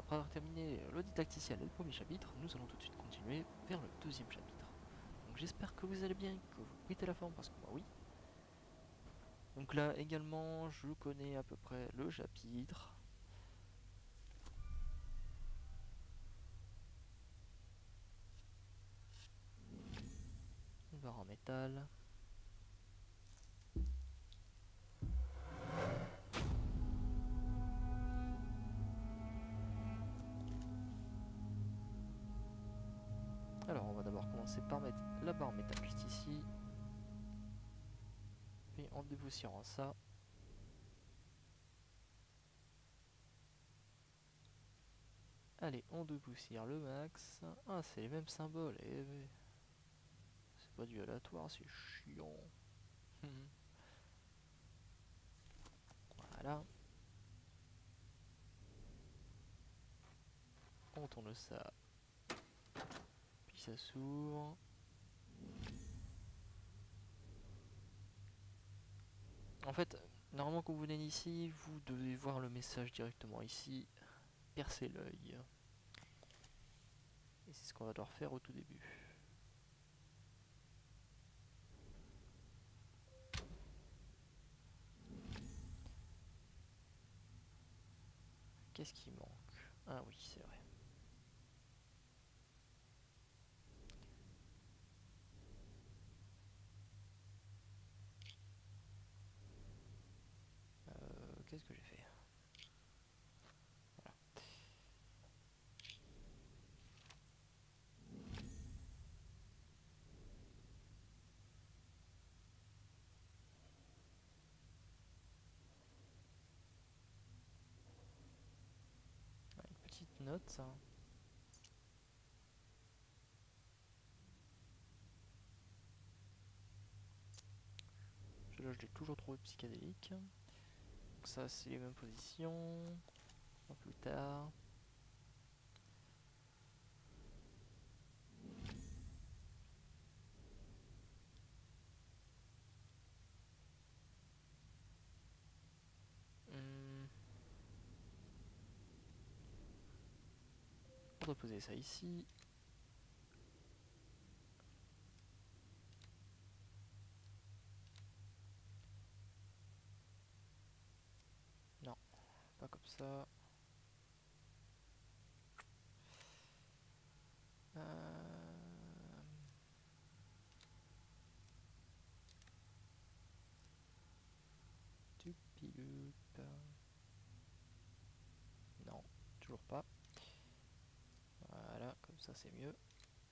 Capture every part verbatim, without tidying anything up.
après avoir terminé le didacticiel et le premier chapitre, nous allons tout de suite continuer vers le deuxième chapitre. Donc j'espère que vous allez bien, que vous mettez la forme, parce que moi oui. Donc là également, je connais à peu près le chapitre. Une barre en métal. Alors on va d'abord commencer par mettre la barre en métal juste ici. Puis en dépoussiérant ça. Allez, on dépoussière le max. Ah, c'est les mêmes symboles. Eh, eh. C'est pas du aléatoire, c'est chiant. Voilà. On tourne ça. Puis ça s'ouvre. En fait, normalement quand vous venez ici, vous devez voir le message directement ici. Percer l'œil. Et c'est ce qu'on va devoir faire au tout début. Qu'est-ce qui manque? Ah oui, c'est vrai. Euh, Qu'est-ce que j'ai fait? Voilà. Ah, une petite note. Hein. Celui-là, je l'ai toujours trouvé psychédélique. Donc ça, c'est les mêmes positions. Un peu plus tard. Hum. On doit poser ça ici. Non, pas comme ça. Euh... Tupiloup. Non, toujours pas. Voilà, comme ça c'est mieux.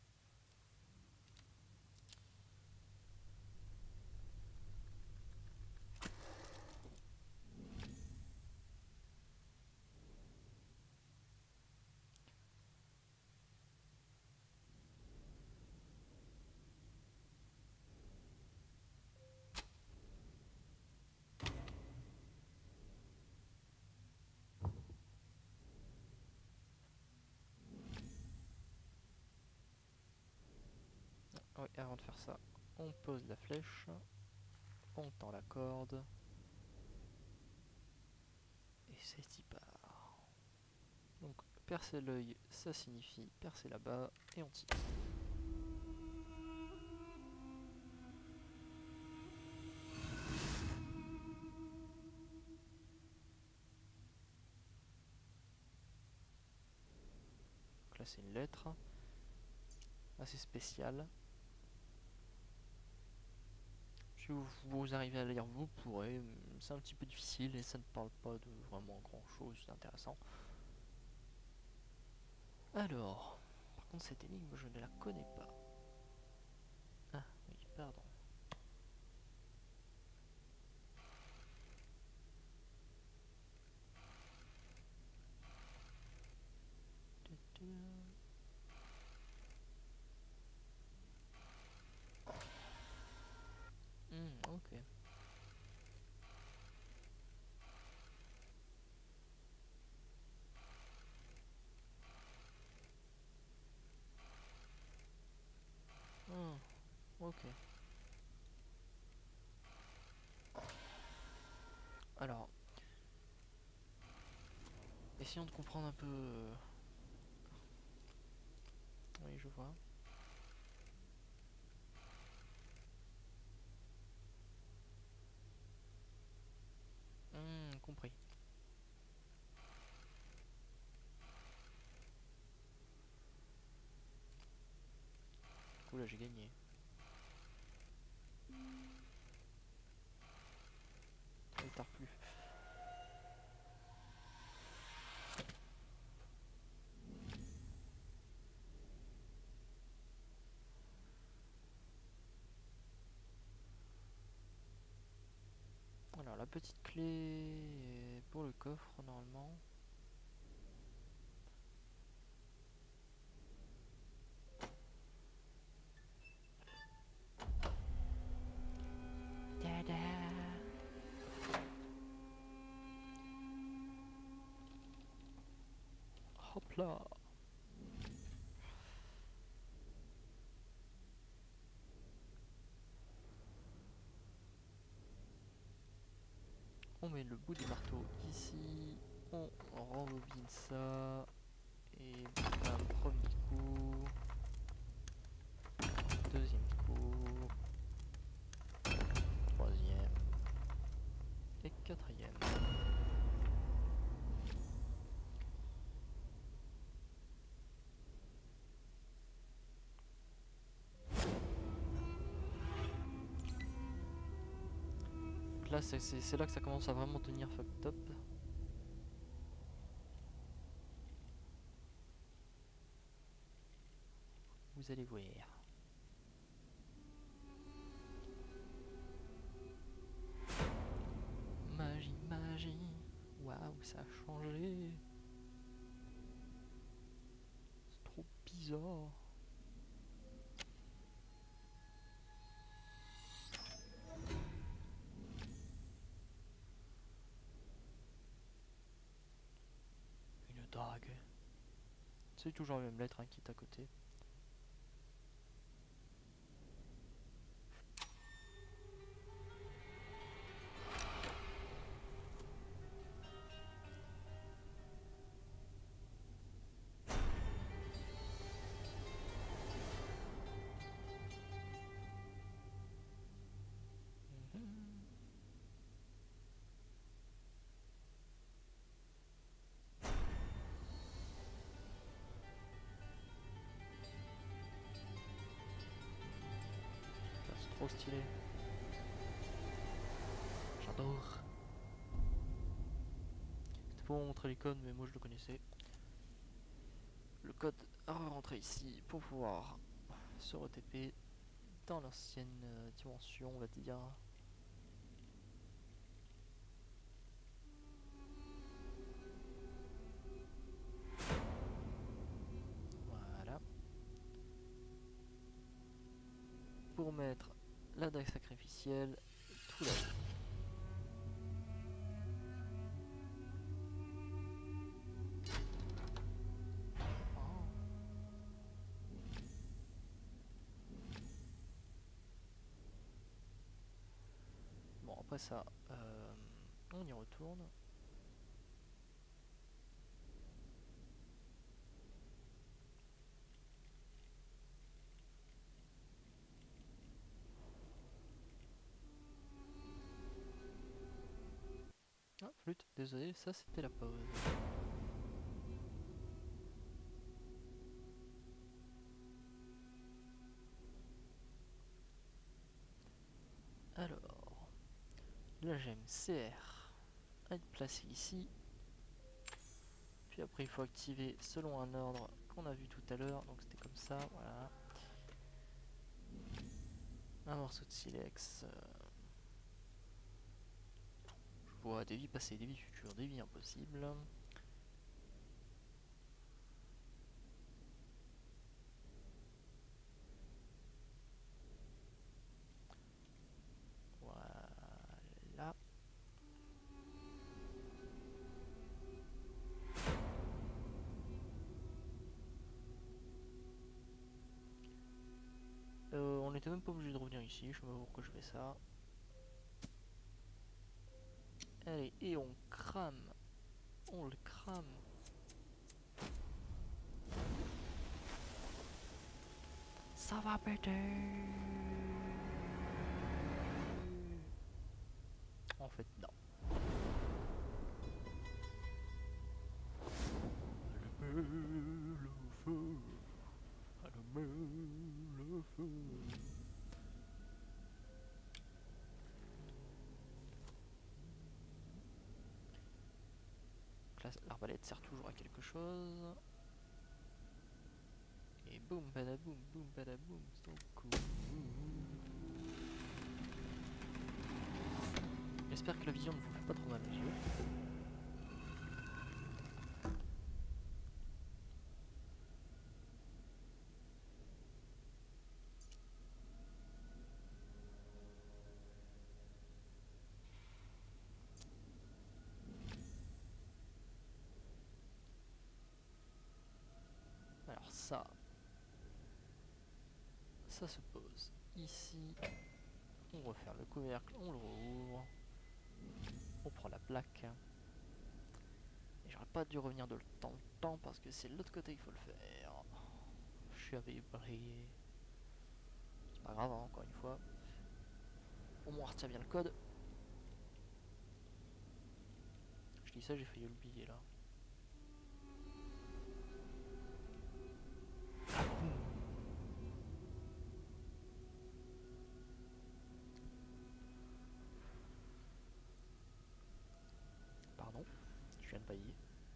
Oui, avant de faire ça, on pose la flèche, on tend la corde, et c'est y part. Donc percer l'œil, ça signifie percer là-bas, et on tire. Donc là c'est une lettre, assez spéciale. Si vous, vous arrivez à lire, vous pourrez. C'est un petit peu difficile et ça ne parle pas de vraiment grand chose d'intéressant. Alors, par contre cette énigme je ne la connais pas. Ah oui, pardon. Hmm, ok. Hmm, ok. Alors, essayons de comprendre un peu... euh, Oui, je vois. Hmm, compris. Du coup là j'ai gagné. Ça ne tarde plus. Alors la petite clé pour le coffre normalement. Tada! Hop là! On met le bout du marteau ici, on rembobine ça, et bam, premier coup, deuxième coup, troisième, et quatrième. Donc là c'est là que ça commence à vraiment devenir fucked up. Vous allez voir. Magie, magie. Waouh, ça a changé. C'est trop bizarre. Une dague. C'est toujours la même lettre hein, qui est à côté. Mhm. C'est trop stylé. J'adore. C'était pour vous montrer les codes, mais moi je le connaissais. Le code à rentrer ici pour pouvoir se re-T P dans l'ancienne euh, dimension, on va dire. Voilà. Pour mettre la dague sacrificielle tout là-haut. Oh. Bon, après ça, euh, on y retourne. Ah, flûte, désolé, ça c'était la pause. Alors, la gemme C R à être placée ici. Puis après il faut activer selon un ordre qu'on a vu tout à l'heure. Donc c'était comme ça, voilà. Un morceau de silex. Euh, je vois des vies passées, des vies futures, des vies impossibles. Voilà. Euh, on n'était même pas obligé de revenir ici, je sais pas pourquoi je fais ça. Allez, et on crame. On le crame. ça va péter. En fait, non. Allumez le feu. Allumez le feu. L'arbalète sert toujours à quelque chose. Et boum, badaboum, boum, badaboum, so cool. J'espère que la vision ne vous fait pas trop mal aux yeux. Alors ça, ça se pose ici. On referme le couvercle, on le rouvre. On prend la plaque. Et j'aurais pas dû revenir de le temps en temps parce que c'est de l'autre côté qu'il faut le faire. Je suis avais brillé. C'est pas grave, hein, encore une fois. Au moins on retient bien le code. Je dis ça, j'ai failli l'oublier là. Pardon, je viens de pailler.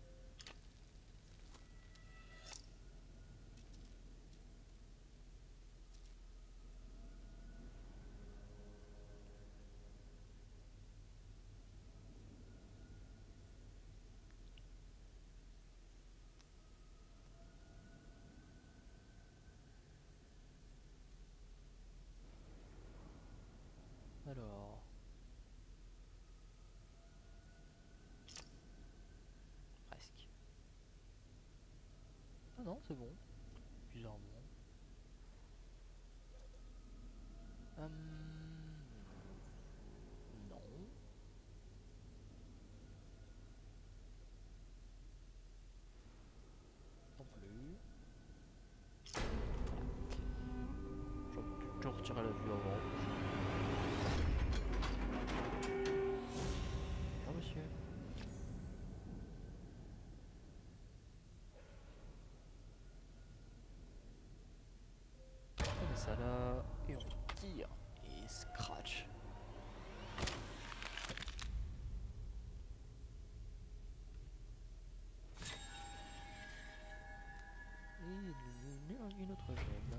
Alors... Presque. Ah non, c'est bon. Bizarrement. Hum... Non. Non plus. Je retirerai la vue avant. Bonjour monsieur. On met ça là et on tire et scratch. Et une autre gemme.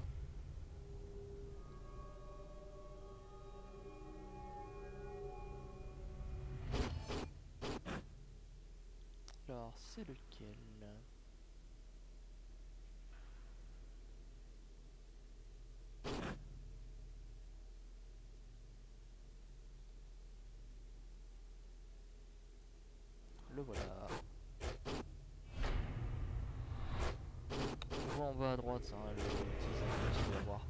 Alors c'est lequel? Le voilà. On voit en bas à droite, hein, le petit que tu vas voir.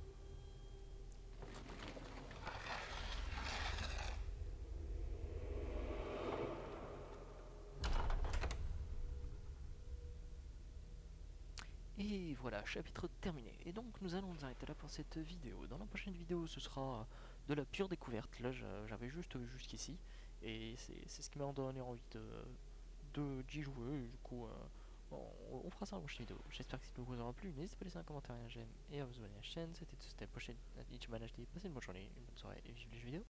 Et voilà, chapitre terminé. Et donc nous allons nous arrêter là pour cette vidéo. Dans la prochaine vidéo, ce sera de la pure découverte. Là, j'avais juste vu jusqu'ici. Et c'est ce qui m'a donné envie de d'y jouer. Et du coup, euh, on, on fera ça dans la prochaine vidéo. J'espère que cette vidéo vous aura plu. N'hésitez pas à laisser un commentaire et un j'aime. Et à vous abonner à la chaîne. C'était tout, c'était la prochaine YouTube H D. Passez une bonne journée, une bonne soirée et vive les jeux vidéo.